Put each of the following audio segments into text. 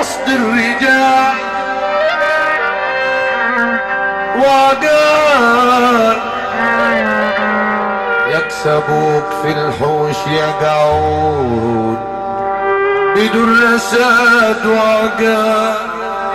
وسط الرجال وقال يكسبوك في الحوش يقعود بدون رساد وقال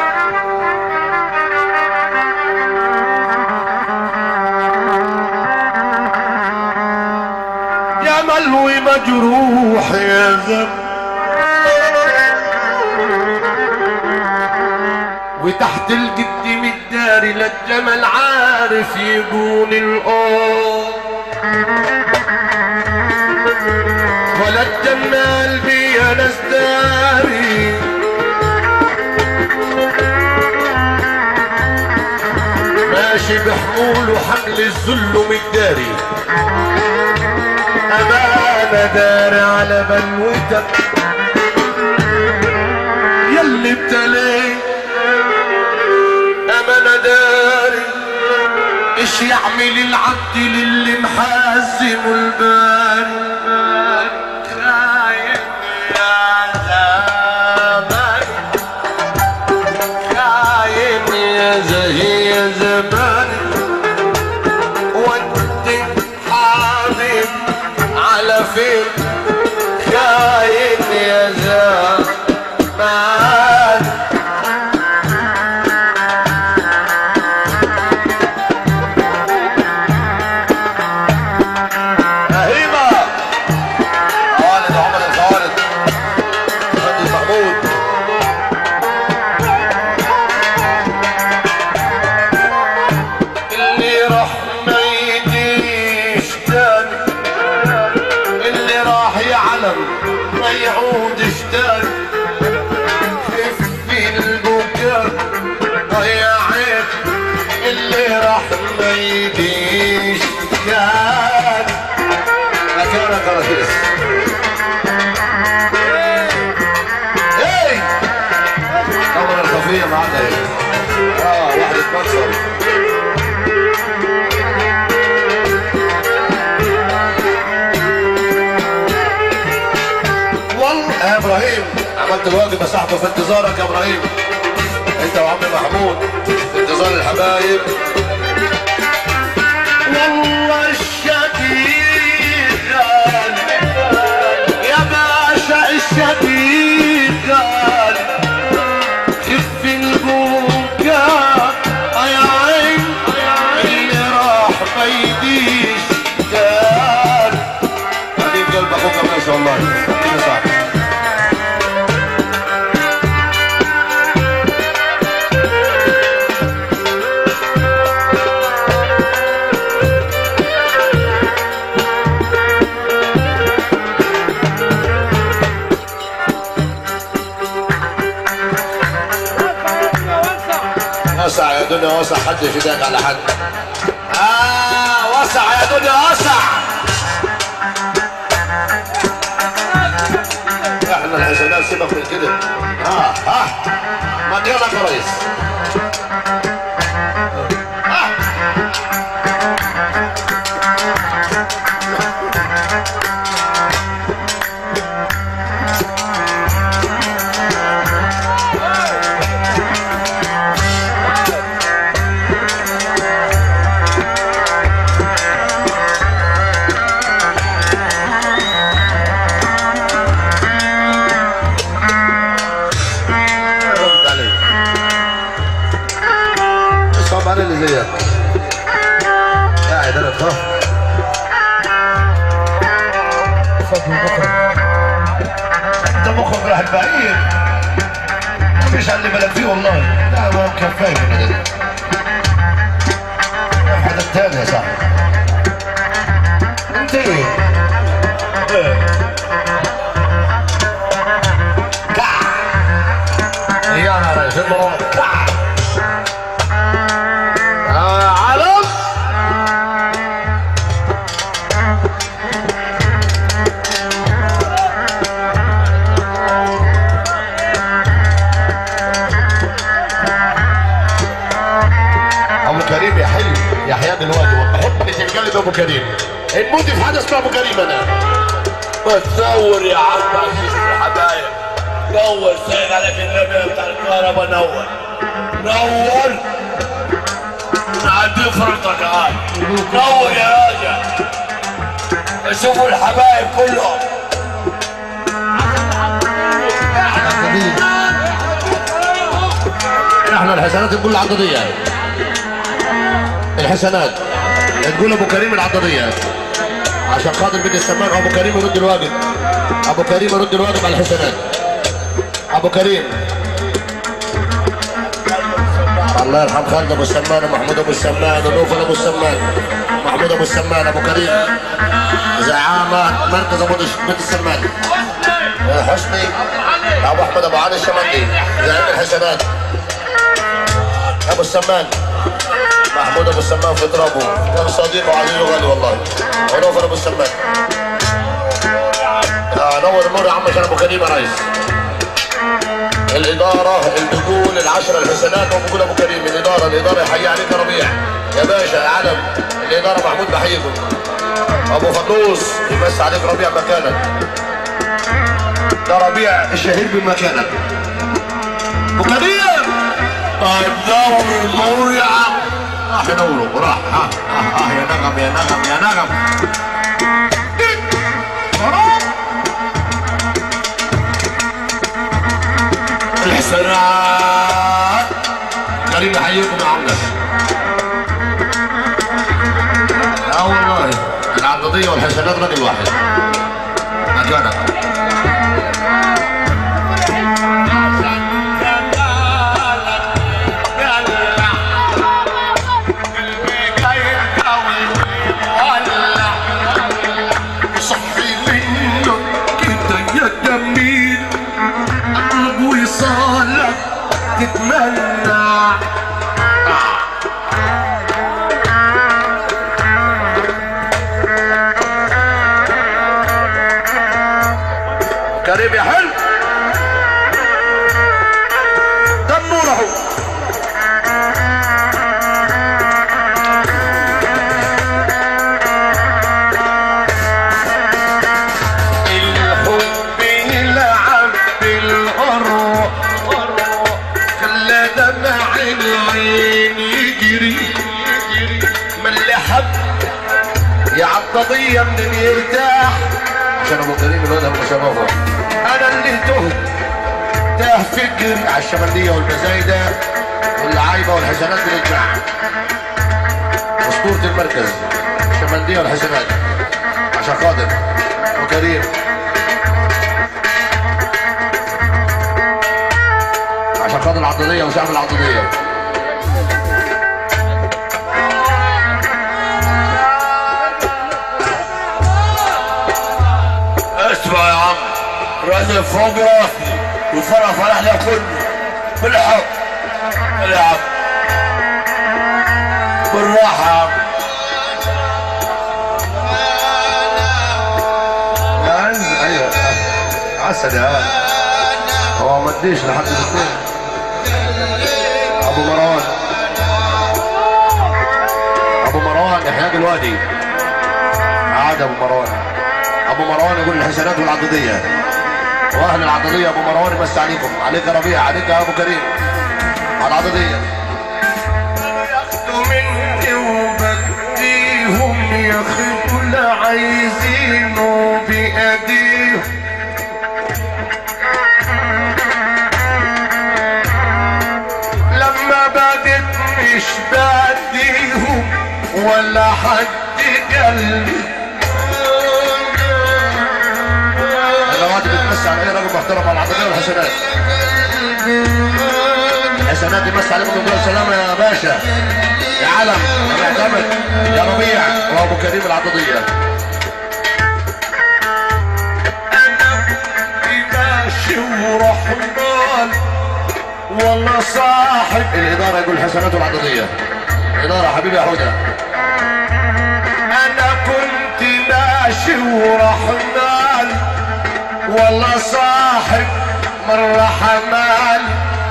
يا ملوي مجروح يا ذنب وتحت القدم الداري للجمل عارف يقول الأوه ولا الجمال بيا ناس داري ماشي بحمول وحمل الذل متداري أمانة داري على بلوتك يلي ابتليت أمانة داري إيش يعمل العبد للي محزم البال خاين يا زمان خاين يا زهي يا زمان وانت حاضر على فين خاين يا زمان ما يعود اشتاق خفي البكاء يا عيب اللي راح ما يجيش كان مكانك يا رئيس. ايه طبعا الخفيه معانا ايه واحد اتبصر يا ابراهيم عملت الواجب يا صاحبي في انتظارك يا ابراهيم انت وعم محمود في انتظار الحبايب. والله الشديد قال يا باشا الشديد قال خف البكاء يا عين اللي راح ما يديش قال حبيب قلب اخوك ما شاء الله يا صاحبي. وسع يا دنيا وسع حد يفداك على حد. وسع يا دنيا وسع. احنا الحسنات سيبك من كده. مكانك يا ريس. انا اللي زيك قاعد انا طه انت مخك راح بعيد مفيش على اللي بالك فيه والله. لا ما كفايه كده حاجه تانية يا صاحبي. انت ايه ايه انا رئيس المراد كريم يا حلو يا حياة دلوقتي بحب تتكلم ابو كريم الموت في حدث ابو كريم انا بتصور يا عم عزيز الحبايب نور سيد عليك النبي بتاع الكهرباء. نور نور نعدي فرطة تعال. نور يا راجل. شوفوا الحبايب كلهم. احنا الحسنات نقول العضدية. الحسنات تقول ابو كريم العضدية عشان خاطر بيت السمان. ابو كريم يرد الواجب. ابو كريم يرد الواجب على الحسنات. ابو كريم الله يرحم خالد ابو السمان ومحمود ابو السمان ونوفل ابو السمان. محمود ابو السمان ابو كريم زعامة مركز ابو بيت السمان. حسني ابو احمد ابو علي الشمندي زعيم الحسنات. ابو السمان محمود ابو السمان في ترابه كان صديق وعزيز وغالي والله. ونوفل ابو السمان. نور النور يا عم عشان ابو كريم يا ريس. الاداره الدخول العشره الحسنات وبقول ابو كريم. الاداره يحيي عليك ربيع يا باشا يا علم. الاداره محمود بحييكم. ابو فلوس يمس عليك ربيع مكانك. ده ربيع الشهير بمكانك. ابو كريم طيب دور النور يا عم. راح ينوره وراح. يا نغم يا نغم يا نغم. الحسنات كريم يحييكم يا عمنا. لا والله العضدية والحسنات راجل واحد مكانك. صحي منك كده يا جميل قلب وصالك تتمنى. كريم يا حلو ده النور اهو. الحب يلعب بالغرور خلى دمع العين يجري. من اللي حب يا عالقضية من يرتاح عشان ابو كريم الواد ابو شرافه. انا اللي تاه فكري على الشماليه والمزايده واللعايبه والحسنات بترجع. اسطوره المركز الشماليه والحسنات عشان خاطر ابو كريم. عشان خاطر العضديه وشعب العضديه. اسمع يا عم راجل فوق راسي وفرح فرحنا كله بالحب. يا عم بالراحة يا عم. ايوه عسل يا عم. هو ما اديش لحد الاثنين. ابو مروان ابو مروان احياء الوادي عاد. ابو مروان يقول الحسنات والعضديه واهل العضديه. ابو مروان يمس عليكم. عليك يا ربيع عليك يا ابو كريم على العضديه. ياخدوا مني وبديهم ياخدوا اللي عايزينه بايديهم. لما بدت مش بديهم ولا حد قالي. بتمس على اي راجل محترم على العضديه والحسنات. الحسنات يمس عليكم ويقول السلام يا باشا يا علم يا معتمد يا ربيع وابو كريم العضديه. انا ماشي ورحمن والله صاحب. الاداره يقول الحسنات والعضديه. الاداره حبيبي يا حوده. انا كنت ماشي ورحمن والله صاحب مرة حمال.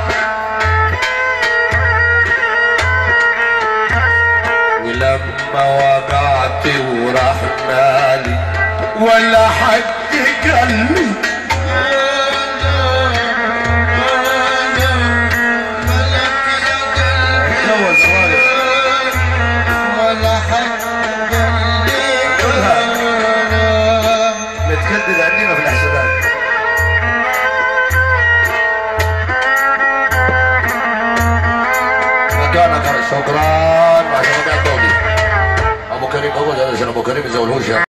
ولما وقعت وراح مالي ولا حد قال لي شكرا عشان ربيع الدولي. ابو كريم موجود، هذا عشان ابو كريم يزولهوش.